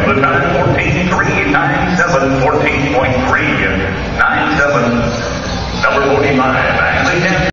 The time 14.3 times 7, 14.3, 9-7. Number 45, Ashley Kent.